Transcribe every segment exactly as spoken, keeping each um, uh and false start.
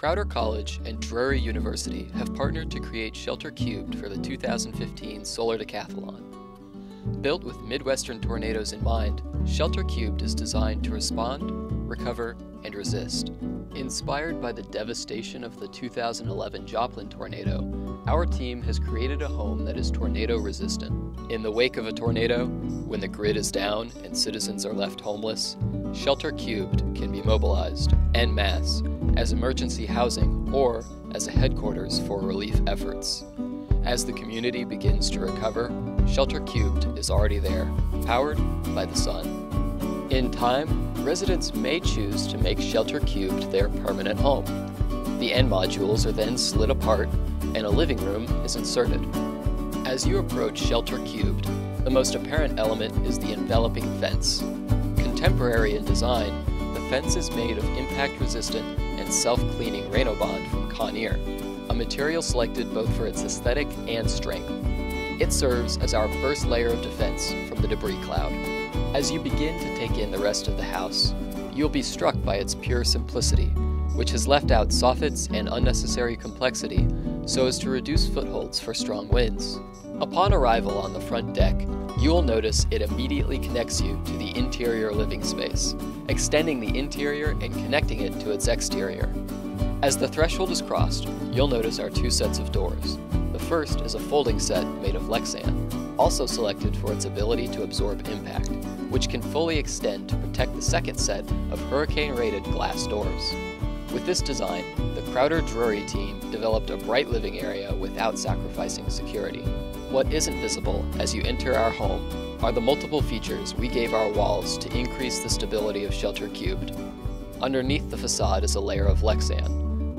Crowder College and Drury University have partnered to create Shelter Cubed for the two thousand fifteen Solar Decathlon. Built with Midwestern tornadoes in mind, Shelter Cubed is designed to respond, recover, and resist. Inspired by the devastation of the two thousand eleven Joplin tornado, our team has created a home that is tornado resistant. In the wake of a tornado, when the grid is down and citizens are left homeless, Shelter Cubed can be mobilized en masse as emergency housing or as a headquarters for relief efforts. As the community begins to recover, Shelter Cubed is already there, powered by the sun. In time, residents may choose to make Shelter Cubed their permanent home. The end modules are then slid apart and a living room is inserted. As you approach Shelter Cubed, the most apparent element is the enveloping fence. Contemporary in design, the fence is made of impact-resistant and self-cleaning Rainobond from Conair, a material selected both for its aesthetic and strength. It serves as our first layer of defense from the debris cloud. As you begin to take in the rest of the house, you'll be struck by its pure simplicity, which has left out soffits and unnecessary complexity so as to reduce footholds for strong winds. Upon arrival on the front deck, you will notice it immediately connects you to the interior living space, extending the interior and connecting it to its exterior. As the threshold is crossed, you'll notice our two sets of doors. The first is a folding set made of Lexan, also selected for its ability to absorb impact, which can fully extend to protect the second set of hurricane-rated glass doors. With this design, the Crowder Drury team developed a bright living area without sacrificing security. What isn't visible as you enter our home are the multiple features we gave our walls to increase the stability of Shelter Cubed. Underneath the facade is a layer of Lexan.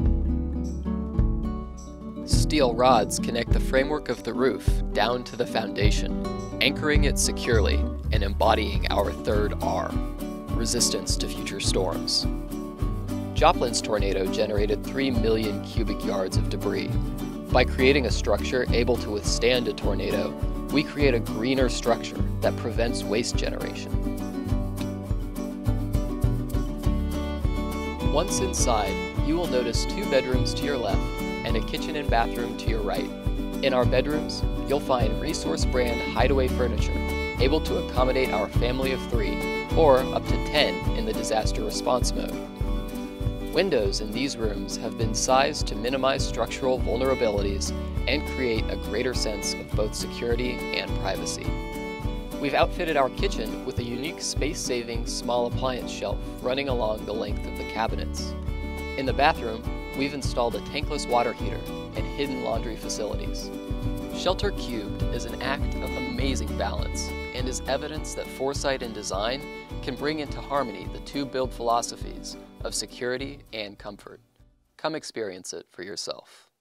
Steel rods connect the framework of the roof down to the foundation, anchoring it securely and embodying our third R, resistance to future storms. Joplin's tornado generated three million cubic yards of debris. By creating a structure able to withstand a tornado, we create a greener structure that prevents waste generation. Once inside, you will notice two bedrooms to your left and a kitchen and bathroom to your right. In our bedrooms, you'll find Resource brand hideaway furniture, able to accommodate our family of three, or up to ten in the disaster response mode. Windows in these rooms have been sized to minimize structural vulnerabilities and create a greater sense of both security and privacy. We've outfitted our kitchen with a unique space-saving small appliance shelf running along the length of the cabinets. In the bathroom, we've installed a tankless water heater and hidden laundry facilities. Shelter Cubed is an act of amazing balance and is evidence that foresight and design can bring into harmony the two build philosophies of security and comfort. Come experience it for yourself.